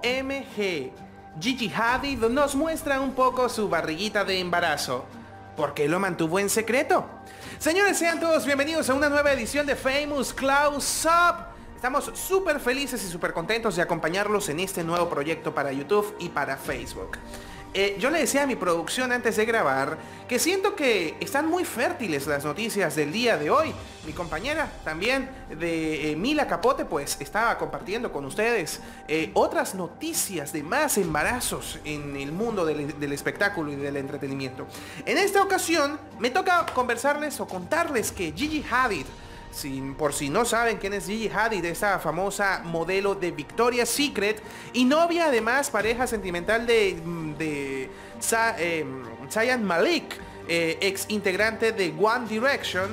OMG. Gigi Hadid nos muestra un poco su barriguita de embarazo. ¿Por qué lo mantuvo en secreto? Señores, sean todos bienvenidos a una nueva edición de Famous Close Up. Estamos súper felices y súper contentos de acompañarlos en este nuevo proyecto para YouTube y para Facebook. Yo le decía a mi producción antes de grabar que siento que están muy fértiles las noticias del día de hoy. Mi compañera también de Mila Capote pues estaba compartiendo con ustedes otras noticias de más embarazos en el mundo del espectáculo y del entretenimiento. En esta ocasión me toca conversarles o contarles que Gigi Hadid, por si no saben quién es Gigi Hadid, esa famosa modelo de Victoria's Secret y novia, además pareja sentimental de Zayn Malik, ex integrante de One Direction,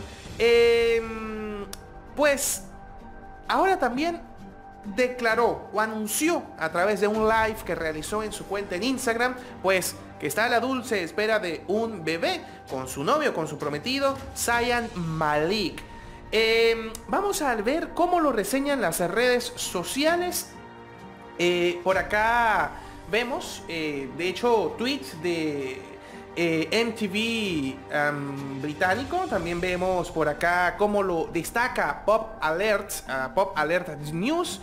pues ahora también declaró o anunció a través de un live que realizó en su cuenta en Instagram, pues que está a la dulce espera de un bebé con su novio, con su prometido, Zayn Malik. Vamos a ver cómo lo reseñan las redes sociales. Por acá vemos, de hecho, tweets de MTV británico. También vemos por acá cómo lo destaca Pop Alert News.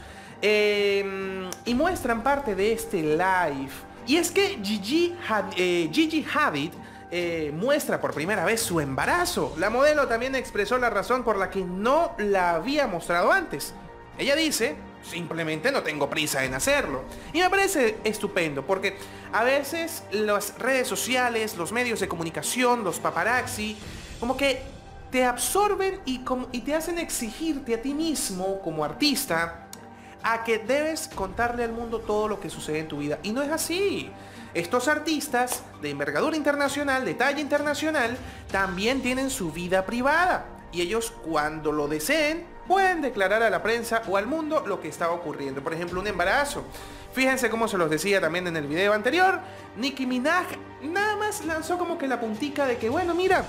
Y muestran parte de este live. Y es que Gigi Hadid muestra por primera vez su embarazo. La modelo también expresó la razón por la que no la había mostrado antes. Ella dice: simplemente no tengo prisa en hacerlo. Y me parece estupendo porque a veces las redes sociales, los medios de comunicación, los paparazzi, como que te absorben y te hacen exigirte a ti mismo como artista a que debes contarle al mundo todo lo que sucede en tu vida. Y no es así. Estos artistas de envergadura internacional, de talla internacional, también tienen su vida privada. Y ellos, cuando lo deseen, pueden declarar a la prensa o al mundo lo que está ocurriendo. Por ejemplo, un embarazo. Fíjense cómo se los decía también en el video anterior. Nicki Minaj nada más lanzó como que la puntica de que, bueno, mira,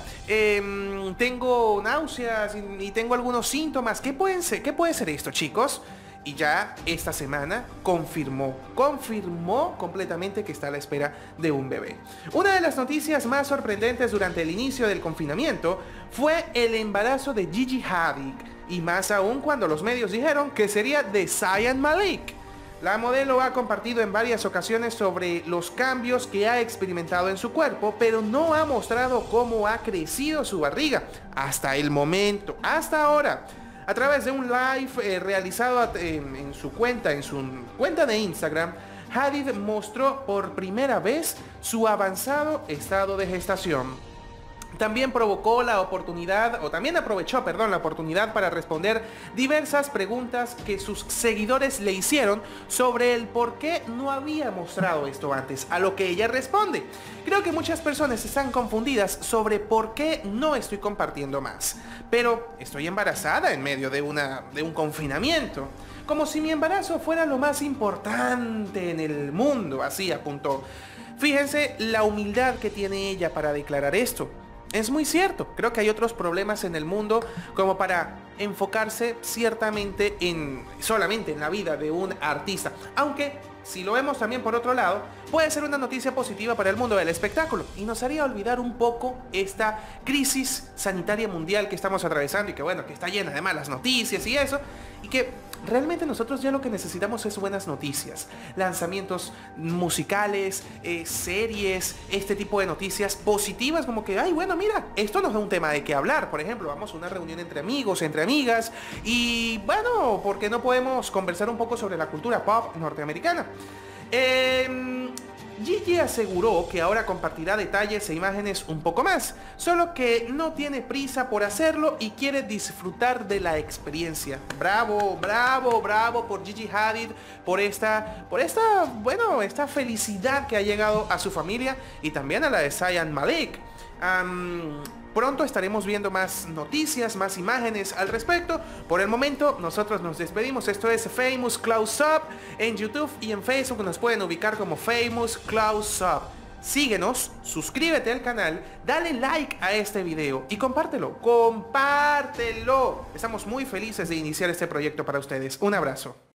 tengo náuseas y tengo algunos síntomas. ¿Qué puede ser esto, chicos? Y ya esta semana confirmó completamente que está a la espera de un bebé. Una de las noticias más sorprendentes durante el inicio del confinamiento fue el embarazo de Gigi Hadid, y más aún cuando los medios dijeron que sería de Zayn Malik. La modelo ha compartido en varias ocasiones sobre los cambios que ha experimentado en su cuerpo, pero no ha mostrado cómo ha crecido su barriga hasta el momento, hasta ahora. A través de un live realizado en su cuenta de Instagram, Hadid mostró por primera vez su avanzado estado de gestación. También aprovechó la oportunidad para responder diversas preguntas que sus seguidores le hicieron sobre el por qué no había mostrado esto antes, a lo que ella responde: creo que muchas personas están confundidas sobre por qué no estoy compartiendo más, pero estoy embarazada en medio de un confinamiento, como si mi embarazo fuera lo más importante en el mundo, así apuntó. Fíjense la humildad que tiene ella para declarar esto. Es muy cierto, creo que hay otros problemas en el mundo como para enfocarse ciertamente solamente en la vida de un artista. Aunque, si lo vemos también por otro lado, puede ser una noticia positiva para el mundo del espectáculo y nos haría olvidar un poco esta crisis sanitaria mundial que estamos atravesando y que, bueno, que está llena de malas noticias y eso, y que realmente nosotros ya lo que necesitamos es buenas noticias, lanzamientos musicales, series, este tipo de noticias positivas, como que, ay, bueno, mira, esto nos da un tema de qué hablar. Por ejemplo, vamos a una reunión entre amigos, entre amigas, y bueno, ¿por qué no podemos conversar un poco sobre la cultura pop norteamericana? Gigi aseguró que ahora compartirá detalles e imágenes un poco más, solo que no tiene prisa por hacerlo y quiere disfrutar de la experiencia. Bravo, bravo, bravo por Gigi Hadid, por esta felicidad que ha llegado a su familia y también a la de Zayn Malik. Pronto estaremos viendo más noticias, más imágenes al respecto. Por el momento, nosotros nos despedimos. Esto es Famous Close Up. En YouTube y en Facebook nos pueden ubicar como Famous Close Up. Síguenos, suscríbete al canal, dale like a este video y compártelo. ¡Compártelo! Estamos muy felices de iniciar este proyecto para ustedes. Un abrazo.